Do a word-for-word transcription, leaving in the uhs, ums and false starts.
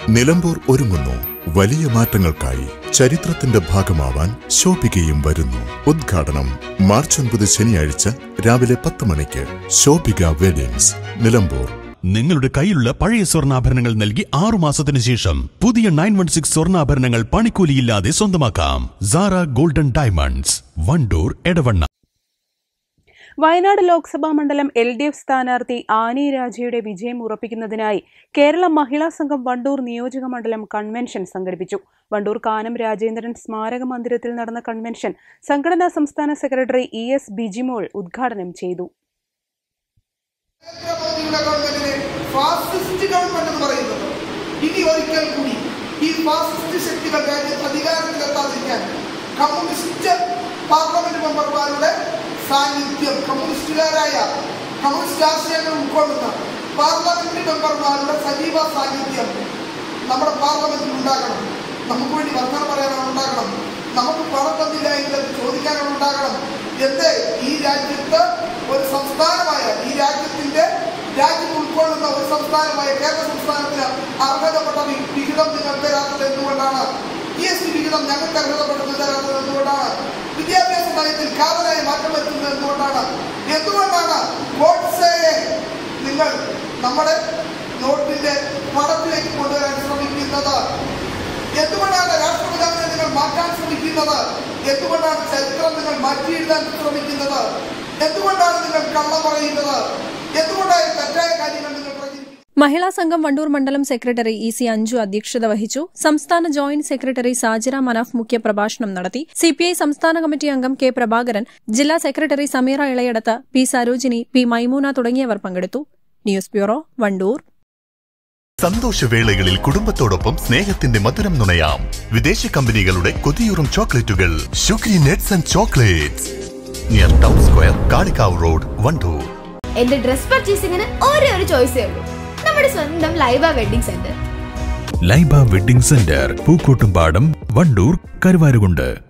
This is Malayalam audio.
നിലമ്പൂർ ഒരുങ്ങുന്നു വലിയ മാറ്റങ്ങൾക്കായി. ചരിത്രത്തിന്റെ ഭാഗമാവാൻ ശോഭികയും വരുന്നു. ഉദ്ഘാടനം മാർച്ച് ഒൻപത് ശനിയാഴ്ച രാവിലെ പത്ത് മണിക്ക്. ശോഭിക വെഡിങ്സ്, നിലമ്പൂർ. നിങ്ങളുടെ കയ്യിലുള്ള പഴയ സ്വർണ്ണാഭരണങ്ങൾ നൽകി ആറുമാസത്തിനു ശേഷം പുതിയ നയൻ വൺ സിക്സ് സ്വർണ്ണാഭരണങ്ങൾ പണിക്കൂലിയില്ലാതെ സ്വന്തമാക്കാം. Sara golden diamonds, Wandoor, Edavanna. വയനാട് ലോക്സഭാ മണ്ഡലം എൽ ഡി എഫ് സ്ഥാനാർത്ഥി ആനി രാജയുടെ വിജയം ഉറപ്പിക്കുന്നതിനായി കേരള മഹിളാ സംഘം വണ്ടൂർ നിയോജക മണ്ഡലം കൺവെൻഷൻ സംഘടിപ്പിച്ചു. വണ്ടൂർ കാനം രാജേന്ദ്രൻ സ്മാരക മന്ദിരത്തിൽ നടന്ന കൺവെൻഷൻ സംഘടനാ സംസ്ഥാന സെക്രട്ടറി ഇ എസ് ബിജിമോൾ ഉദ്ഘാടനം ചെയ്തു. സാന്നിധ്യം കമ്മ്യൂണിസ്റ്റുകാരായ കമ്മ്യൂണിസ്റ്റ് ആശയങ്ങൾ ഉൾക്കൊള്ളുന്ന പാർലമെന്റ് മെമ്പർമാരുടെ സജീവ സാന്നിധ്യം നമ്മുടെ പാർലമെന്റിൽ ഉണ്ടാകണം. നമുക്ക് വേണ്ടി വർത്തമാനം പറയാനാണ് ഉണ്ടാകണം. നമുക്ക് പണം തന്നില്ല എങ്കിൽ ചോദിക്കാനാണ് ഉണ്ടാകണം. എന്ത് ഈ രാജ്യത്ത് ഒരു സംസ്ഥാനമായ ഈ രാജ്യത്തിന്റെ രാജ്യം ഉൾക്കൊള്ളുന്ന ഒരു സംസ്ഥാനമായ കേരള സംസ്ഥാനത്തിന് അർഹതപ്പെട്ട വിഹിതം നിങ്ങൾ തരാത്തത് എന്തുകൊണ്ടാണ്? ജി എസ് ടി വിഹിതം ഞങ്ങൾക്ക് അർഹതപ്പെട്ടത് തരാത്തത് എന്തുകൊണ്ടാണ്? വിദ്യാഭ്യാസ നയത്തിൽ കാതലായ മാറ്റം വരുത്തുന്നത് എന്തുകൊണ്ടാണ്? എന്തുകൊണ്ടാണ് ഗോഡ്സെയെ നിങ്ങൾ നമ്മുടെ നോട്ടിന്റെ പടത്തിലേക്ക് കൊണ്ടുവരാൻ ശ്രമിക്കുന്നത്? എന്തുകൊണ്ടാണ് രാഷ്ട്രപിതാവിനെ നിങ്ങൾ മാറ്റാൻ ശ്രമിക്കുന്നത്? എന്തുകൊണ്ടാണ് ചരിത്രം നിങ്ങൾ മാറ്റിയെഴുതാൻ ശ്രമിക്കുന്നത്? എന്തുകൊണ്ടാണ് നിങ്ങൾ കള്ളം പറയുന്നത്? എന്തുകൊണ്ടാണ് തെറ്റായ കാര്യങ്ങൾ നിങ്ങൾ പ്രചരിപ്പിക്കുന്നത്? മഹിളാ സംഘം വണ്ടൂർ മണ്ഡലം സെക്രട്ടറി ഇ സി അഞ്ജു അധ്യക്ഷത വഹിച്ചു. സംസ്ഥാന ജോയിന്റ് സെക്രട്ടറി സാജിറ മനാഫ് മുഖ്യപ്രഭാഷണം നടത്തി. സിപിഐ സംസ്ഥാന കമ്മിറ്റി അംഗം കെ പ്രഭാകരൻ, ജില്ലാ secretary Sameera Elayadath, P Sarojini, P Maimoona തുടങ്ങിയവർ പങ്കെടുത്തു. News bureau, Wandoor. സന്തോഷവേളകളിൽ കുടുംബത്തോടൊപ്പം സ്നേഹത്തിന്റെ മധുരം നുണയാം. വിദേശ കമ്പനികളുടെ കൊതിയൂറും ചോക്ലേറ്റുകൾ sugary nuts and chocolates, near town square, Kalikavu road, Wandoor. എന്റെ ഡ്രസ് പർച്ചേസിംഗിന് ഒരേ ഒരു ചോയ്സേ ഉള്ളൂ, നമ്മുടെ സ്വന്തം Laiba wedding centre. Laiba wedding centre, Pookkottumpadam, Wandoor, Karuvarakundu.